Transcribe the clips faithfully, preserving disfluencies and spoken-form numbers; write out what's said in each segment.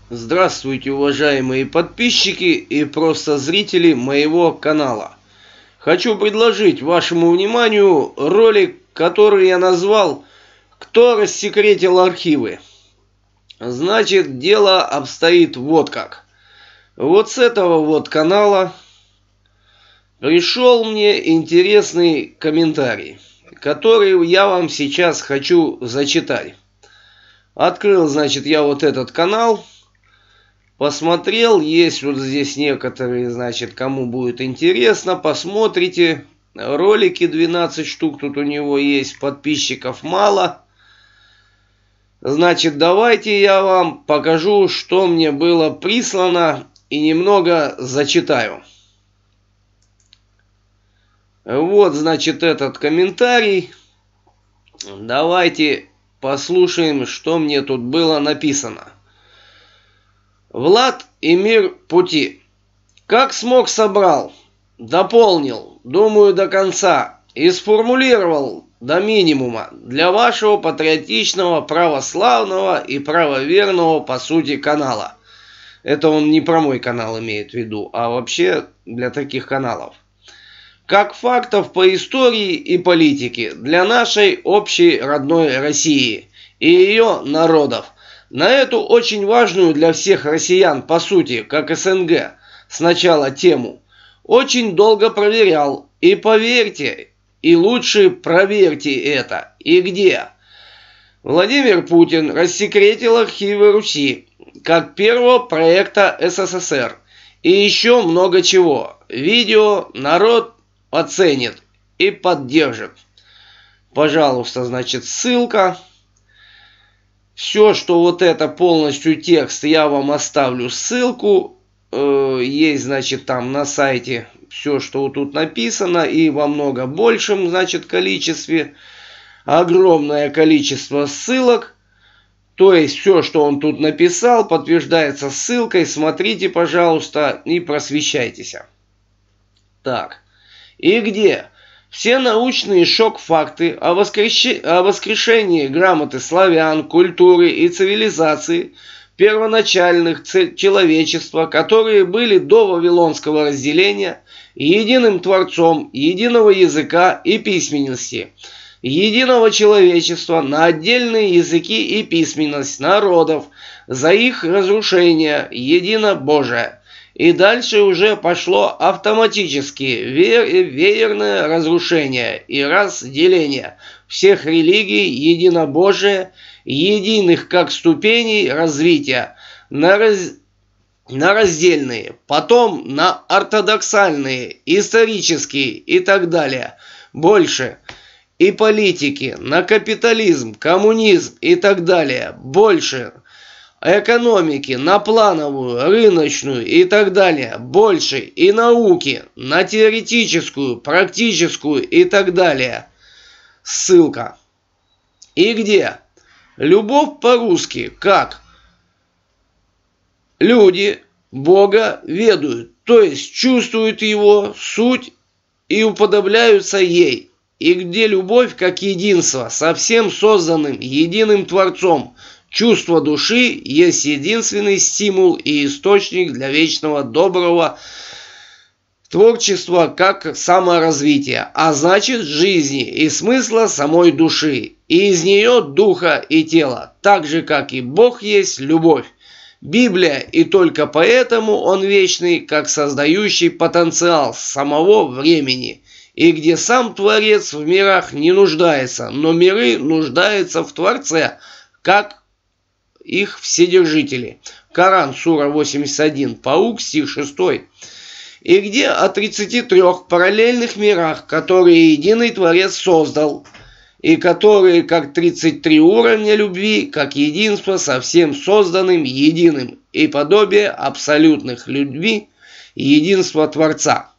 Здравствуйте, уважаемые подписчики и просто зрители моего канала. Хочу предложить вашему вниманию ролик, который я назвал «Кто рассекретил архивы?». Значит, дело обстоит вот как. Вот с этого вот канала пришел мне интересный комментарий, который я вам сейчас хочу зачитать. Открыл, значит, я вот этот канал. Посмотрел, есть вот здесь некоторые, значит, кому будет интересно, посмотрите. Ролики двенадцать штук тут у него есть, подписчиков мало. Значит, давайте я вам покажу, что мне было прислано, и немного зачитаю. Вот, значит, этот комментарий. Давайте послушаем, что мне тут было написано. Влад и мир пути. Как смог, собрал, дополнил, думаю, до конца и сформулировал до минимума для вашего патриотичного, православного и правоверного, по сути, канала. Это он не про мой канал имеет в виду, а вообще для таких каналов. Как фактов по истории и политике для нашей общей родной России и ее народов. На эту очень важную для всех россиян, по сути, как СНГ, сначала тему, очень долго проверял. И поверьте, и лучше проверьте это. И где? Владимир Путин рассекретил архивы Руси, как первого проекта СССР. И еще много чего. Видео народ оценит и поддержит. Пожалуйста, значит, ссылка. Все, что вот это полностью текст, я вам оставлю ссылку. Э, есть, значит, там на сайте все, что вот тут написано, и во много большем, значит, количестве. Огромное количество ссылок. То есть, все, что он тут написал, подтверждается ссылкой. Смотрите, пожалуйста, и просвещайтесь. Так. И где? Все научные шок-факты о, воскрещ... о воскрешении грамоты славян, культуры и цивилизации первоначальных человечества, которые были до Вавилонского разделения, единым Творцом, единого языка и письменности, единого человечества на отдельные языки и письменность народов, за их разрушение, едино Божие. И дальше уже пошло автоматически веерное разрушение и разделение всех религий, единобожия, единых как ступеней развития на, раз... на раздельные, потом на ортодоксальные, исторические и так далее. Больше. И политики, на капитализм, коммунизм и так далее. Больше. Экономики, на плановую, рыночную и так далее, больше, и науки, на теоретическую, практическую и так далее. Ссылка. И где? Любовь по-русски как? Люди Бога ведают, то есть чувствуют Его суть и уподобляются ей. И где любовь как единство со всем созданным единым Творцом. Чувство души есть единственный стимул и источник для вечного доброго творчества как саморазвития, а значит жизни и смысла самой души, и из нее духа и тела, так же как и Бог есть любовь. Библия, и только поэтому Он вечный, как создающий потенциал самого времени, и где сам Творец в мирах не нуждается, но миры нуждаются в Творце, как их вседержители. Коран, сура восемьдесят один, Паук, стих шесть. И где о тридцати трёх параллельных мирах, которые единый Творец создал, и которые как тридцать три уровня любви, как единство со всем созданным единым, и подобие абсолютных любви, единства Творца.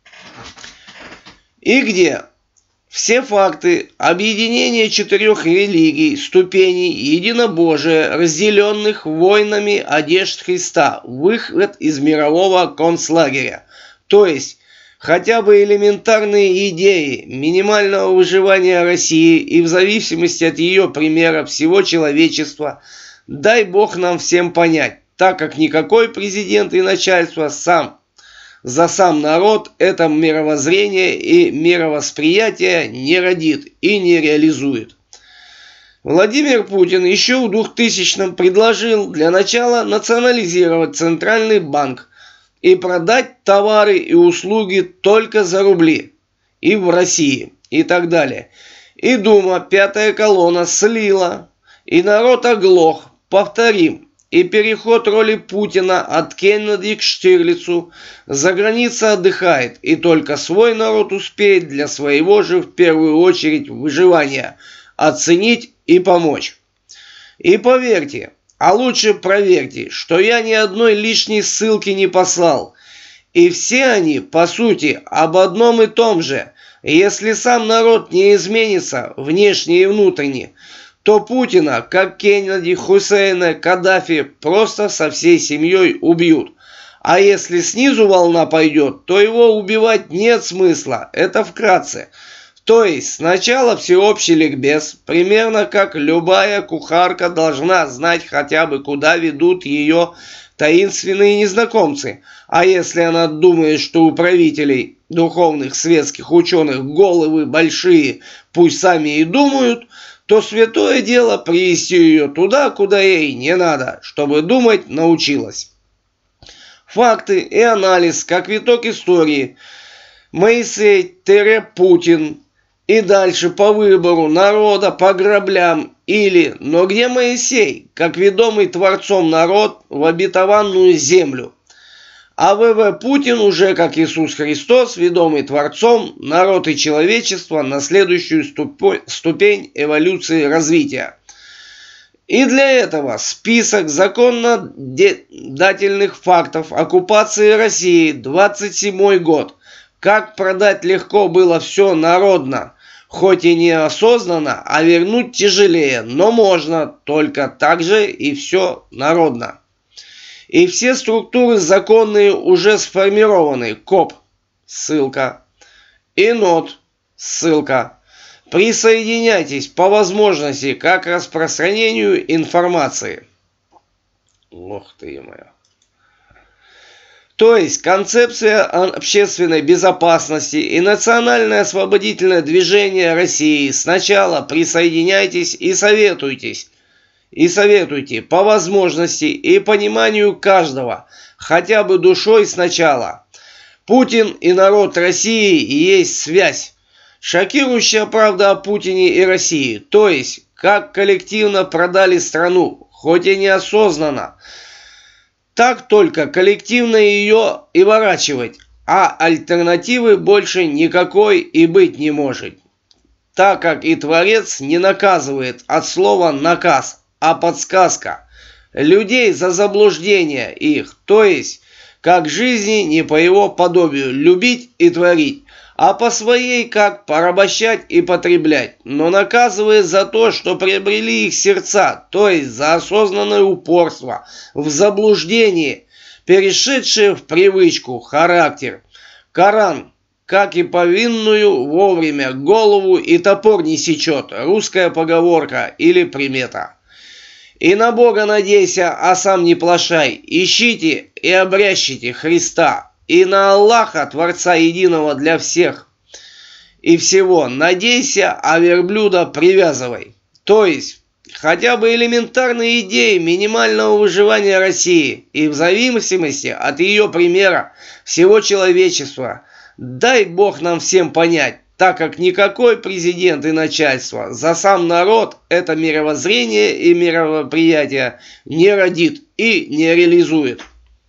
И где все факты объединения четырех религий, ступеней единобожия, разделенных войнами одежд Христа, выход из мирового концлагеря. То есть, хотя бы элементарные идеи минимального выживания России и в зависимости от ее примера всего человечества, дай Бог нам всем понять. так как никакой президент и начальство сам за сам народ это мировоззрение и мировосприятие не родит и не реализует. Владимир Путин еще в двухтысячном предложил для начала национализировать Центральный банк и продать товары и услуги только за рубли и в России и так далее. И Дума, пятая колонна, слила, и народ оглох. Повторим. И переход роли Путина от Кеннеди к Штирлицу. За граница отдыхает, и только свой народ успеет для своего же в первую очередь выживания оценить и помочь. И поверьте, а лучше проверьте, что я ни одной лишней ссылки не послал. И все они, по сути, об одном и том же. Если сам народ не изменится, внешне и внутренне, то Путина, как Кеннеди, Хусейна, Каддафи, просто со всей семьей убьют. А если снизу волна пойдет, то его убивать нет смысла. Это вкратце. То есть сначала всеобщий ликбез, примерно как любая кухарка должна знать хотя бы, куда ведут ее таинственные незнакомцы. А если она думает, что у правителей, духовных, светских ученых головы большие, пусть сами и думают, то святое дело привести ее туда, куда ей не надо, чтобы думать научилась. Факты и анализ, как виток истории. Моисей-Путин. И дальше по выбору народа, по граблям или «но где Моисей?» как ведомый Творцом народ в обетованную землю. А ВВ Путин уже как Иисус Христос, ведомый Творцом, народ и человечество на следующую ступень эволюции развития. И для этого список законодательных фактов оккупации России, двадцать седьмой год. Как продать легко было все народно. Хоть и неосознанно, а вернуть тяжелее, но можно, только так же и все народно. И все структуры законные уже сформированы. КОП, ссылка. И НОТ, ссылка. Присоединяйтесь по возможности как к распространению информации. Ох ты, ё-моё. То есть концепция общественной безопасности и национальное освободительное движение России. Сначала присоединяйтесь и советуйтесь. И советуйте по возможности и пониманию каждого, хотя бы душой сначала. Путин и народ России и есть связь. Шокирующая правда о Путине и России. То есть, как коллективно продали страну, хоть и неосознанно. Так только коллективно ее и ворачивать, а альтернативы больше никакой и быть не может. Так как и Творец не наказывает от слова наказ, а подсказка. Людей за заблуждение их, то есть, как жизни не по его подобию любить и творить, а по своей как порабощать и потреблять, но наказывает за то, что приобрели их сердца, то есть за осознанное упорство, в заблуждении, перешедшее в привычку, характер. Коран, как и повинную вовремя голову и топор не сечет, русская поговорка или примета. И на Бога надейся, а сам не плашай, ищите и обрящите Христа. И на Аллаха, Творца единого для всех и всего, надейся, а верблюда привязывай. То есть, хотя бы элементарные идеи минимального выживания России и в зависимости от ее примера всего человечества. Дай Бог нам всем понять, так как никакой президент и начальство за сам народ это мировоззрение и мировосприятие не родит и не реализует.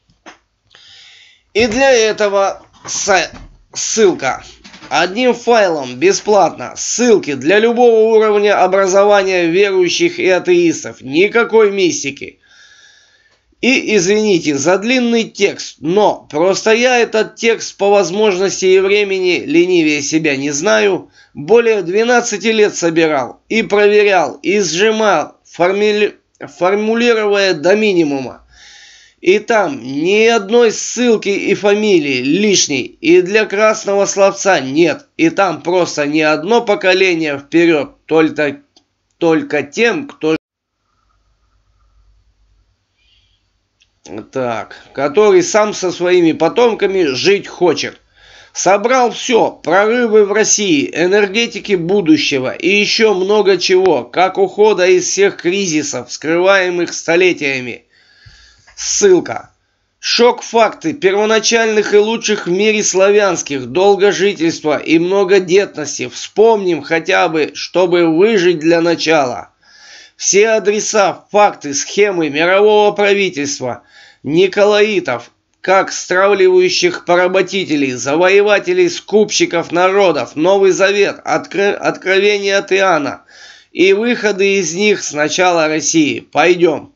И для этого ссылка. Одним файлом бесплатно. Ссылки для любого уровня образования верующих и атеистов. Никакой мистики. И извините за длинный текст, но просто я этот текст по возможности и времени, ленивее себя не знаю, более двенадцати лет собирал и проверял, и сжимал, формули... формулируя до минимума. И там ни одной ссылки и фамилии лишней, и для красного словца нет. И там просто ни одно поколение вперед, только, только тем, кто... Так, который сам со своими потомками жить хочет. Собрал все, прорывы в России, энергетики будущего и еще много чего, как ухода из всех кризисов, скрываемых столетиями. Ссылка. Шок-факты первоначальных и лучших в мире славянских, долгожительства и многодетности. Вспомним хотя бы, чтобы выжить для начала. Все адреса, факты, схемы мирового правительства, николаитов, как стравливающих поработителей, завоевателей, скупщиков народов, Новый Завет, откро... откровения от Иоанна и выходы из них с начала России. Пойдем.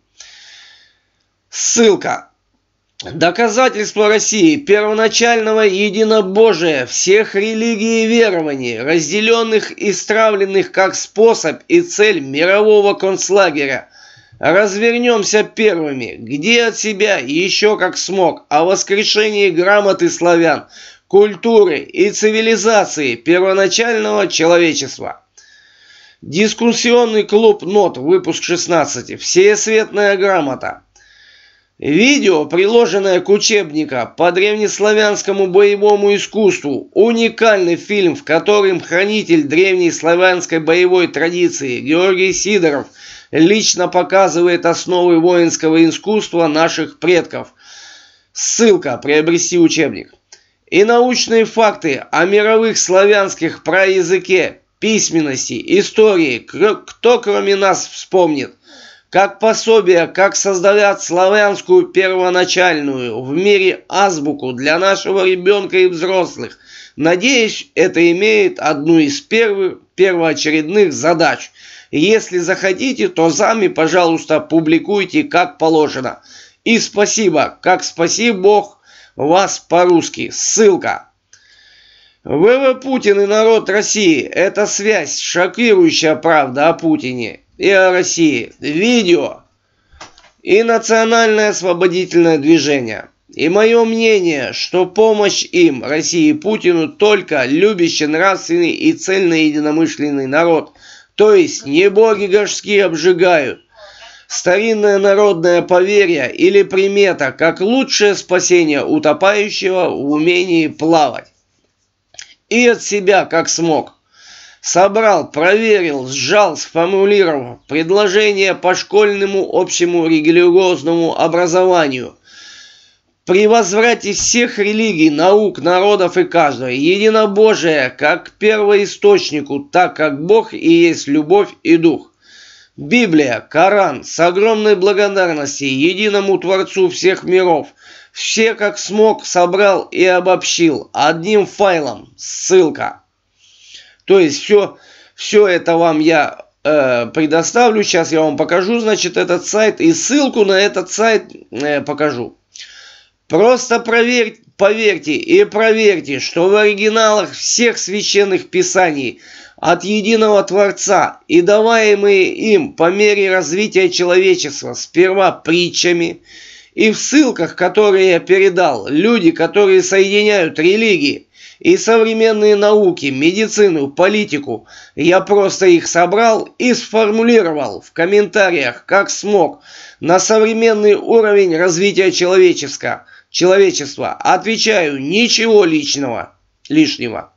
Ссылка. Доказательство России первоначального единобожия всех религий и верований, разделенных и стравленных как способ и цель мирового концлагеря. Развернемся первыми, где от себя еще как смог, о воскрешении грамоты славян, культуры и цивилизации первоначального человечества. Дискуссионный клуб нот, выпуск шестнадцать. Всеосветная грамота. Видео, приложенное к учебнику по древнеславянскому боевому искусству, уникальный фильм, в котором хранитель древней славянской боевой традиции Георгий Сидоров лично показывает основы воинского искусства наших предков. Ссылка «Приобрести учебник». И научные факты о мировых славянских праязыке, письменности, истории, кто кроме нас вспомнит. Как пособие, как создавать славянскую первоначальную в мире азбуку для нашего ребенка и взрослых. Надеюсь, это имеет одну из первых, первоочередных задач. Если захотите, то сами, пожалуйста, публикуйте как положено. И спасибо, как спаси Бог вас по-русски. Ссылка. ВВ Путин и народ России. Это связь, шокирующая правда о Путине и о России. Видео и национальное освободительное движение. И мое мнение, что помощь им, России и Путину, только любящий, нравственный и цельно-единомышленный народ. То есть не боги горшки обжигают. Старинное народное поверье или примета, как лучшее спасение утопающего в умении плавать. И от себя, как смог. Собрал, проверил, сжал, сформулировал предложение по школьному общему религиозному образованию. При возврате всех религий, наук, народов и каждого, единобожие как к первоисточнику, так как Бог и есть любовь и дух. Библия, Коран, с огромной благодарностью единому Творцу всех миров, все как смог собрал и обобщил одним файлом, ссылка. То есть все, все это вам я э, предоставлю, сейчас я вам покажу, значит, этот сайт, и ссылку на этот сайт э, покажу. Просто проверь, поверьте и проверьте, что в оригиналах всех священных писаний от единого Творца и даваемые им по мере развития человечества сперва притчами и в ссылках, которые я передал, люди, которые соединяют религии и современные науки, медицину, политику, я просто их собрал и сформулировал в комментариях, как смог, на современный уровень развития человеческого. Человечества. Отвечаю, ничего личного, лишнего.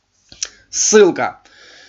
Ссылка.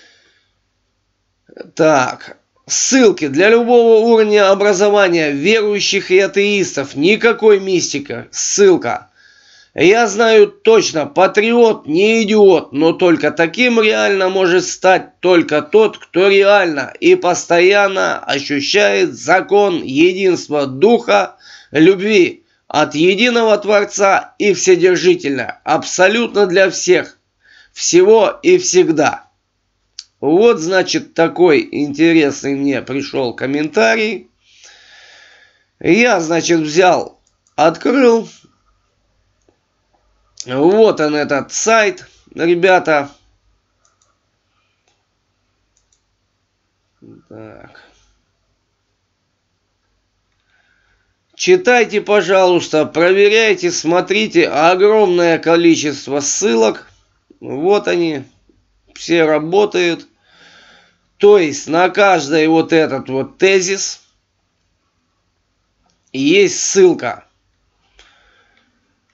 Так, ссылки для любого уровня образования, верующих и атеистов, никакой мистика. Ссылка. Я знаю точно, патриот не идиот, но только таким реально может стать только тот, кто реально и постоянно ощущает закон единства духа, любви от единого Творца и вседержительно, абсолютно для всех, всего и всегда. Вот, значит, такой интересный мне пришел комментарий. Я, значит, взял, открыл. Вот он, этот сайт, ребята. Так. Читайте, пожалуйста, проверяйте, смотрите. Огромное количество ссылок. Вот они. Все работают. То есть на каждый вот этот вот тезис есть ссылка.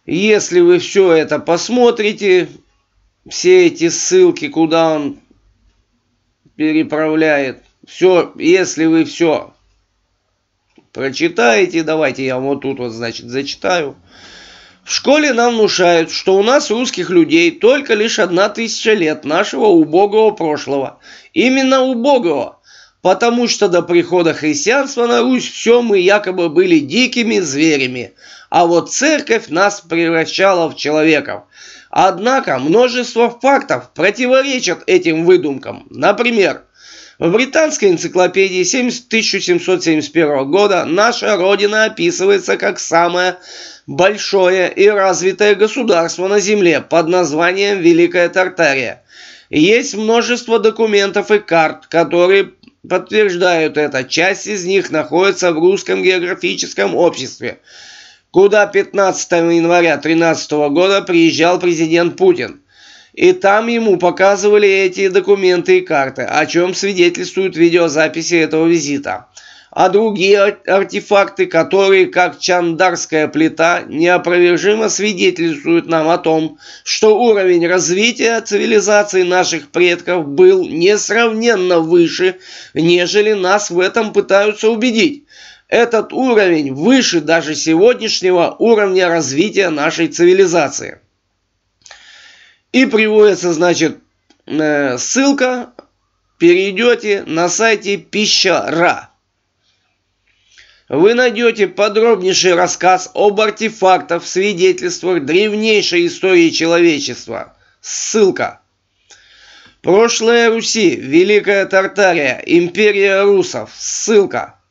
Если вы все это посмотрите, все эти ссылки, куда он переправляет, все, если вы все прочитаете, давайте я вот тут вот, значит, зачитаю. В школе нам внушают, что у нас, русских людей, только лишь одна тысяча лет нашего убогого прошлого. Именно убогого, потому что до прихода христианства на Русь все мы якобы были дикими зверями, а вот церковь нас превращала в человеков. Однако множество фактов противоречат этим выдумкам. Например, в британской энциклопедии тысяча семьсот семьдесят первого года наша Родина описывается как самое большое и развитое государство на Земле под названием Великая Тартария. Есть множество документов и карт, которые подтверждают это. Часть из них находится в Русском географическом обществе, куда пятнадцатого января две тысячи тринадцатого года приезжал президент Путин. И там ему показывали эти документы и карты, о чем свидетельствуют видеозаписи этого визита. А другие артефакты, которые, как Чандарская плита, неопровержимо свидетельствуют нам о том, что уровень развития цивилизации наших предков был несравненно выше, нежели нас в этом пытаются убедить. Этот уровень выше даже сегодняшнего уровня развития нашей цивилизации. И приводится, значит, ссылка, перейдете на сайте Пища.ра. Вы найдете подробнейший рассказ об артефактах, свидетельствах древнейшей истории человечества. Ссылка. Прошлое Руси, Великая Тартария, Империя русов. Ссылка.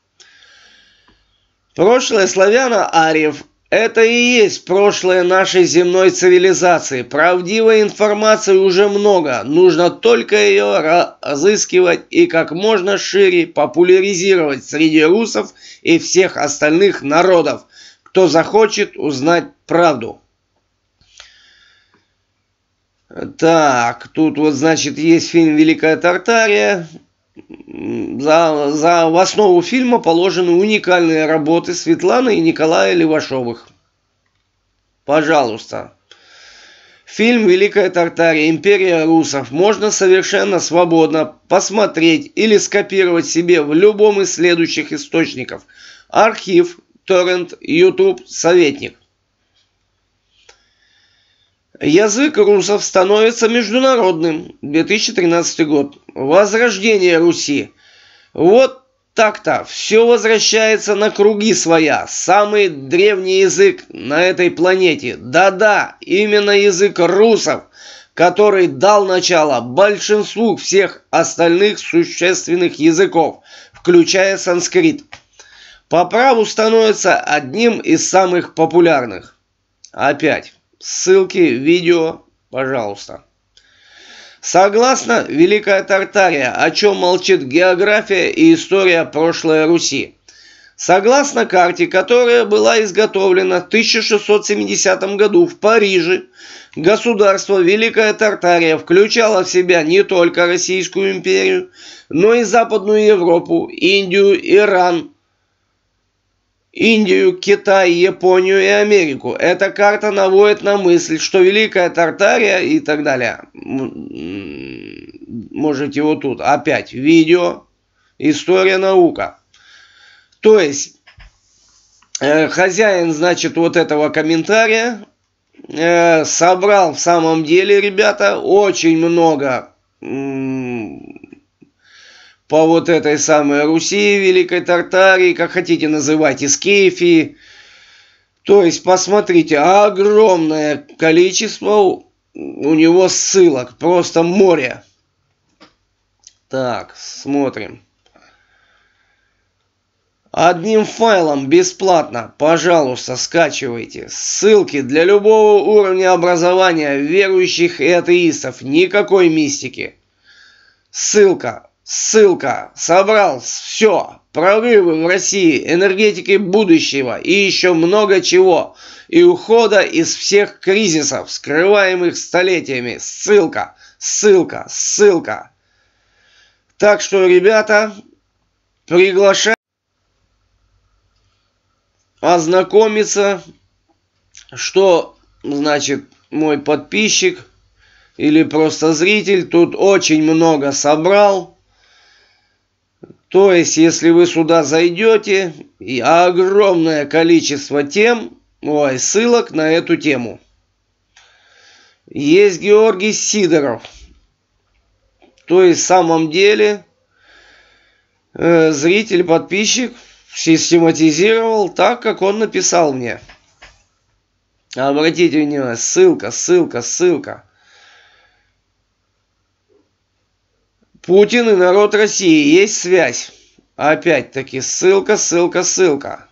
Прошлое славяно-ариев. Это и есть прошлое нашей земной цивилизации. Правдивой информации уже много. Нужно только ее разыскивать и как можно шире популяризировать среди русов и всех остальных народов, кто захочет узнать правду. Так, тут вот, значит, есть фильм «Великая Тартария». За, за в основу фильма положены уникальные работы Светланы и Николая Левашовых. Пожалуйста. Фильм «Великая Тартария. Империя русов» можно совершенно свободно посмотреть или скопировать себе в любом из следующих источников: архив, торрент, YouTube, советник. Язык русов становится международным. две тысячи тринадцатый год. Возрождение Руси. Вот так-то. Все возвращается на круги своя. Самый древний язык на этой планете. Да-да, именно язык русов, который дал начало большинству всех остальных существенных языков, включая санскрит. По праву становится одним из самых популярных. Опять. Ссылки, видео, пожалуйста. Согласно Великая Тартария, о чем молчит география и история прошлой Руси. Согласно карте, которая была изготовлена в тысяча шестьсот семидесятом году в Париже, государство Великая Тартария включало в себя не только Российскую империю, но и Западную Европу, Индию, Иран, Индию, Китай, Японию и Америку. Эта карта наводит на мысль, что Великая Тартария и так далее. Можете вот тут опять видео, история, наука. То есть э, хозяин, значит, вот этого комментария э, собрал в самом деле, ребята, очень много по вот этой самой Руси, Великой Тартарии, как хотите называйте, Скифии. То есть, посмотрите, огромное количество у него ссылок, просто море. Так, смотрим. Одним файлом бесплатно, пожалуйста, скачивайте. Ссылки для любого уровня образования, верующих и атеистов, никакой мистики. Ссылка. Ссылка. Собрал все. Прорывы в России, энергетики будущего и еще много чего. И ухода из всех кризисов, скрываемых столетиями. Ссылка. Ссылка. Ссылка. Так что, ребята, приглашаю ознакомиться, что значит, мой подписчик или просто зритель тут очень много собрал. То есть, если вы сюда зайдете, и огромное количество тем, ой, ссылок на эту тему. Есть Георгий Сидоров. То есть, в самом деле, э, зритель, подписчик систематизировал так, как он написал мне. Обратите внимание, ссылка, ссылка, ссылка. Путин и народ России. Есть связь. Опять-таки ссылка, ссылка, ссылка.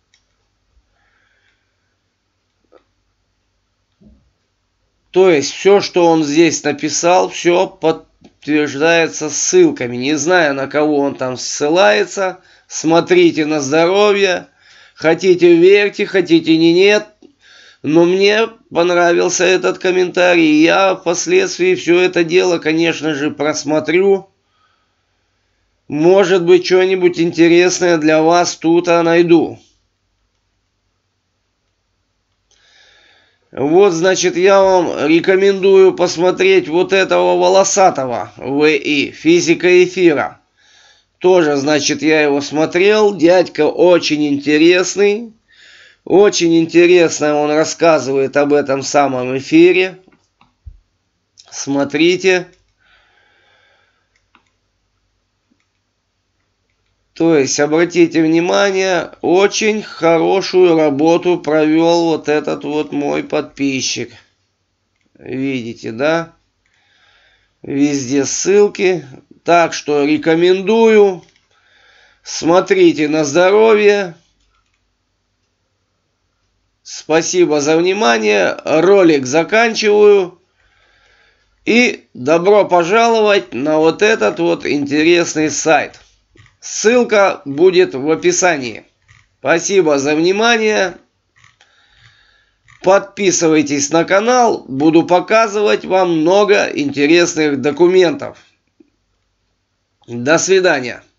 То есть все, что он здесь написал, все подтверждается ссылками. Не знаю, на кого он там ссылается. Смотрите на здоровье. Хотите верьте, хотите не нет. Но мне понравился этот комментарий. Я впоследствии все это дело, конечно же, просмотрю. Может быть, что-нибудь интересное для вас тут я найду. Вот, значит, я вам рекомендую посмотреть вот этого волосатого ВИ, физика эфира. Тоже, значит, я его смотрел. Дядька очень интересный. Очень интересно он рассказывает об этом самом эфире. Смотрите. То есть, обратите внимание, очень хорошую работу провел вот этот вот мой подписчик. Видите, да? Везде ссылки. Так что рекомендую. Смотрите на здоровье. Спасибо за внимание. Ролик заканчиваю. И добро пожаловать на вот этот вот интересный сайт. Ссылка будет в описании. Спасибо за внимание. Подписывайтесь на канал. Буду показывать вам много интересных документов. До свидания.